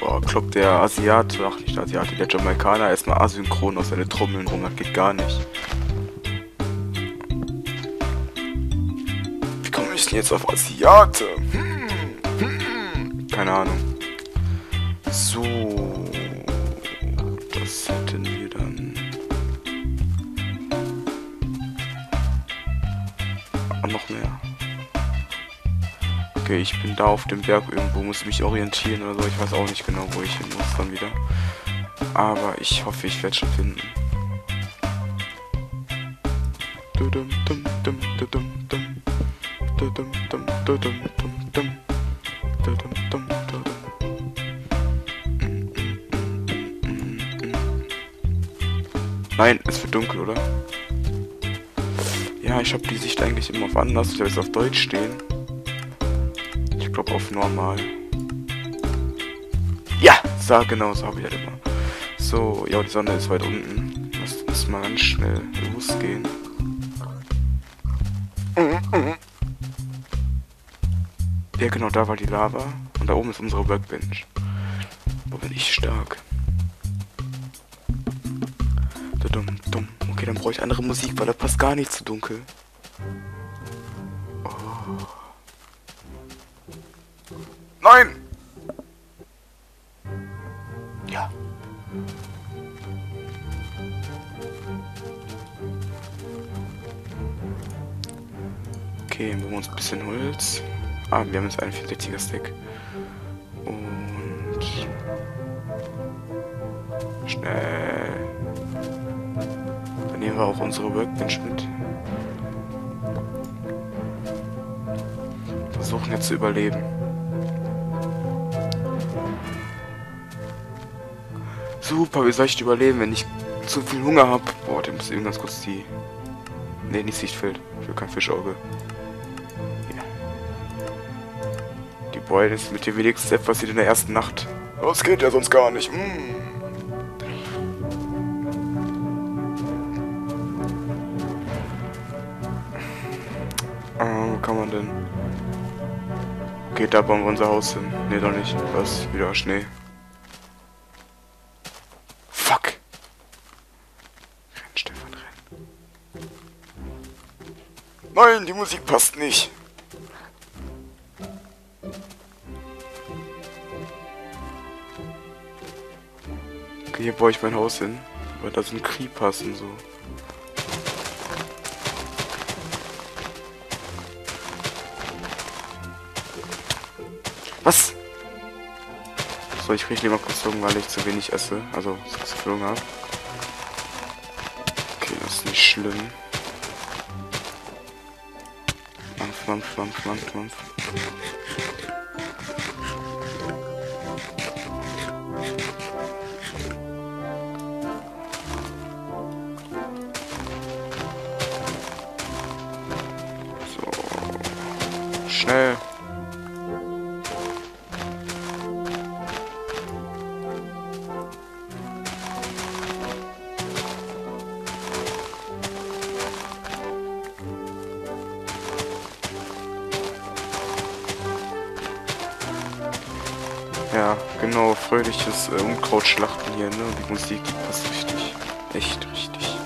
Boah, kloppt der Asiate, ach nicht der Asiate, der Jamaikaner erstmal asynchron aus seinen Trommeln rum, das geht gar nicht. Wie komme ich denn jetzt auf Asiate? Keine Ahnung. So, das hätten wir dann. Ah, noch mehr. Okay, ich bin da auf dem Berg irgendwo, muss mich orientieren oder so. Ich weiß auch nicht genau, wo ich hin muss dann wieder. Aber ich hoffe, ich werde schon finden. Nein, es wird dunkel, oder? Ja, ich habe die Sicht eigentlich immer auf anders. Ich habe jetzt auf Deutsch stehen. Ich glaube auf normal. Ja, so genau, so habe ich halt immer. So, ja, die Sonne ist weit unten. Lass uns mal ganz schnell losgehen. Ja, genau, da war die Lava. Und da oben ist unsere Workbench. Wo bin ich stark? Okay, dann brauche ich andere Musik, weil da passt gar nicht zu dunkel. Oh. Nein! Ja. Okay, dann holen wir uns ein bisschen Holz. Ah, wir haben jetzt einen 64er Stack. Und... schnell. Dann nehmen wir auch unsere Workbench mit. Versuchen jetzt zu überleben. Super, wie soll ich überleben, wenn ich zu viel Hunger habe? Boah, der muss eben ganz kurz die... Ne, nicht Sichtfeld. Ich will kein Fischauge. Ja. Die Boy ist mit dem wenigsten Step passiert in der ersten Nacht. Das geht ja sonst gar nicht. Wo kann man denn? Geht da bauen wir unser Haus hin? Ne, doch nicht. Was? Wieder Schnee. Fuck! Renn, Stefan, renn. Nein, die Musik passt nicht. Okay, hier baue ich mein Haus hin. Weil da sind Creepers und so. Was? So, ich krieg lieber kurz Hunger, weil ich zu wenig esse. Also, zu viel Hunger habe. Okay, das ist nicht schlimm. Mampf. So. Schnell. Ja, genau, fröhliches Unkrautschlachten hier, ne? Und die Musik, die passt richtig. Echt richtig.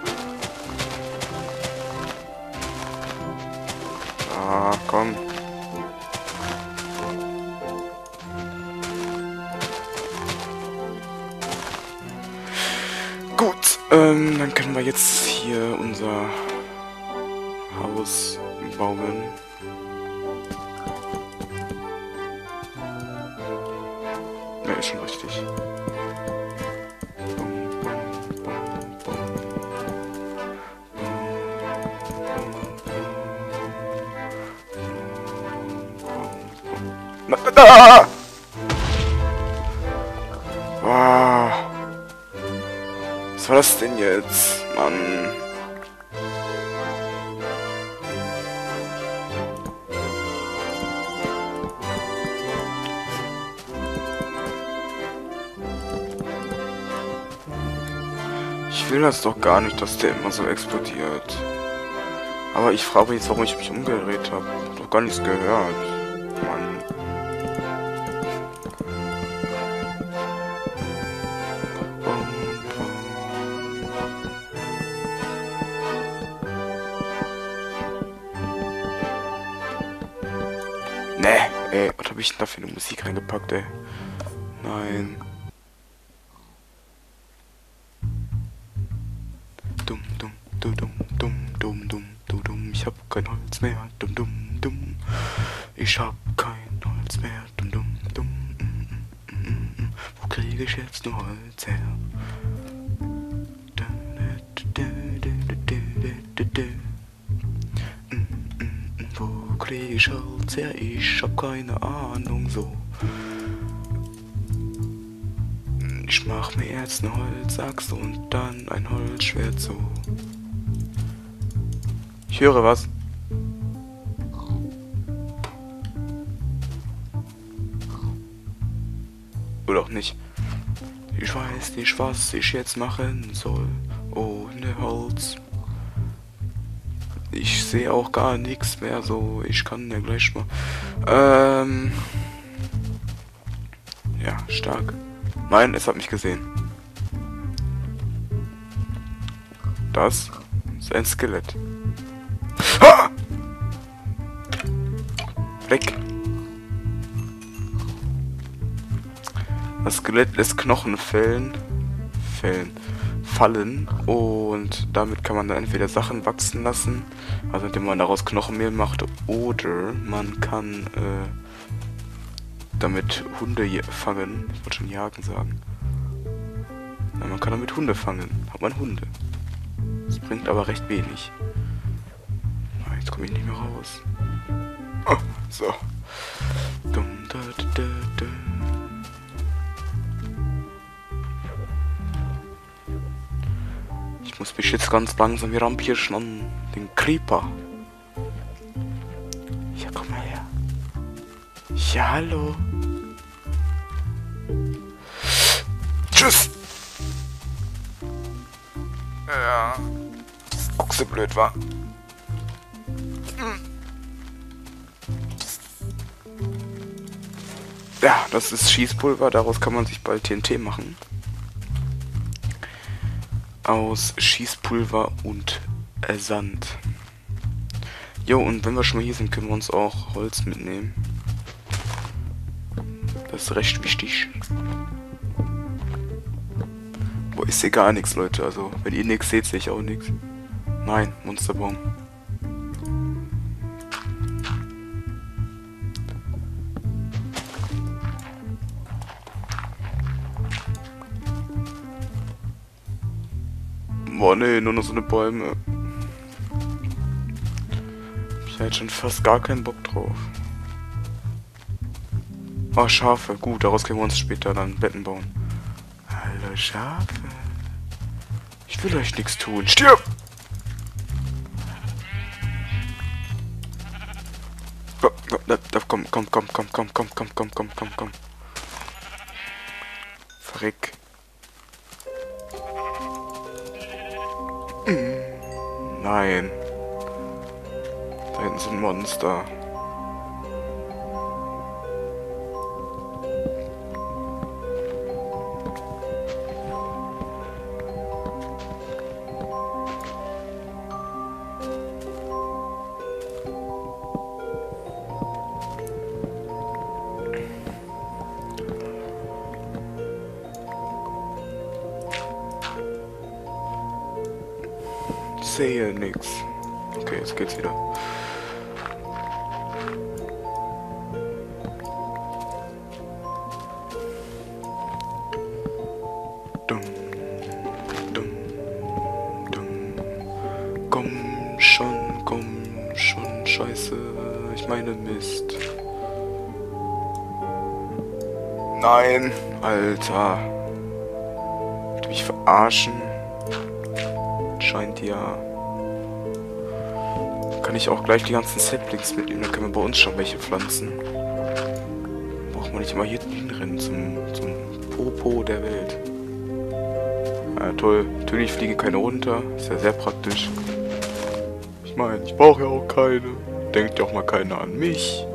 Ah, komm. Gut, dann können wir jetzt hier unser Haus bauen. Ja, ist schon richtig. Da! Wow. Was war das denn jetzt? Mann. Ich will das doch gar nicht, dass der immer so explodiert. Aber ich frage mich jetzt, warum ich mich umgedreht habe. Ich hab doch gar nichts gehört. Mann. Ey, was habe ich denn da für eine Musik reingepackt, ey? Nein. Dumm, dumm, du dumm, dumm, dumm, dumm, du dumm. Ich hab kein Holz mehr. Dumm, dumm, dumm. Ich hab kein Holz mehr. Dumm, dumm, dumm. Wo kriege ich jetzt nur Holz her? Wo kriege ich Holz her? Ich hab keine Ahnung so. Ich mach mir jetzt eine Holzachse und dann ein Holzschwert so. Ich höre was. Oder auch nicht. Ich weiß nicht, was ich jetzt machen soll ohne Holz. Ich sehe auch gar nichts mehr so. Ich kann ja gleich mal. Ja, stark. Nein, es hat mich gesehen. Das ist ein Skelett. Ah! Weg. Das Skelett lässt Knochen fallen und damit kann man dann entweder Sachen wachsen lassen, also indem man daraus Knochenmehl macht, oder man kann damit Hunde fangen. Ich wollte schon jagen sagen. Ja, man kann damit Hunde fangen. Hat man Hunde. Das bringt aber recht wenig. Jetzt komme ich nicht mehr raus. Oh, so. Dum, da, da, da, da. Ich muss mich jetzt ganz langsam hier rampirschen an den Creeper. Ja, komm mal her. Ja, hallo. Tschüss. Ja. Guck, so blöd war. Ja, das ist Schießpulver. Daraus kann man sich bald TNT machen. Aus Schießpulver und Sand. Jo, und wenn wir schon mal hier sind, können wir uns auch Holz mitnehmen. Das ist recht wichtig. Boah, ich sehe gar nichts, Leute. Also, wenn ihr nichts seht, sehe ich auch nichts. Nein, Monsterbaum. Boah, nee, nur noch so eine Bäume. Ich hätte schon fast gar keinen Bock drauf. Oh, Schafe. Gut, daraus können wir uns später dann Betten bauen. Hallo, Schafe. Ich will euch nichts tun. Stirb! Komm. Verreck. Nein. Da hinten sind Monster. Ich sehe nix. Okay, jetzt geht's wieder. Dumm. Komm schon, Scheiße. Ich meine Mist. Nein, Alter. Willst du mich verarschen? Scheint ja. Kann ich auch gleich die ganzen Saplings mitnehmen, dann können wir bei uns schon welche pflanzen. Braucht man nicht immer hier hinrennen zum Popo der Welt. Ja, toll. Natürlich fliegen keine runter. Ist ja sehr praktisch. Ich meine, ich brauche ja auch keine. Denkt ja auch mal keiner an mich.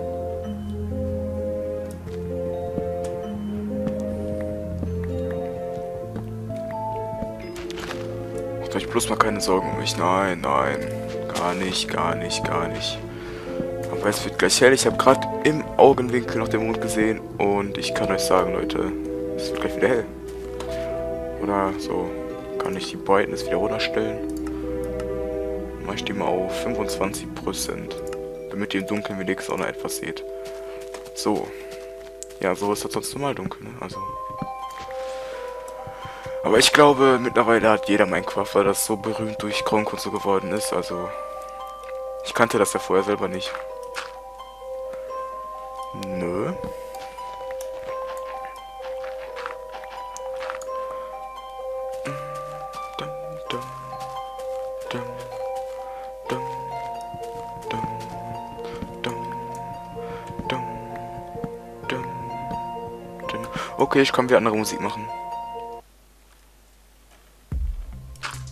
Macht euch bloß mal keine Sorgen um mich. Nein. Gar nicht. Aber es wird gleich hell. Ich habe gerade im Augenwinkel noch den Mond gesehen und ich kann euch sagen, Leute, es wird gleich wieder hell. Oder so, kann ich die Brightness wieder runterstellen. Mache ich die mal auf 25%, damit ihr im Dunkeln wenigstens auch noch etwas seht. So. Ja, so ist das sonst normal dunkel, ne? Also. Aber ich glaube, mittlerweile hat jeder Minecraft, weil das so berühmt durch Gronkh und so geworden ist. Also. Ich kannte das ja vorher selber nicht. Nö. Okay, ich kann wieder andere Musik machen.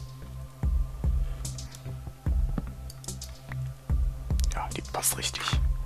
Ja, die passt richtig.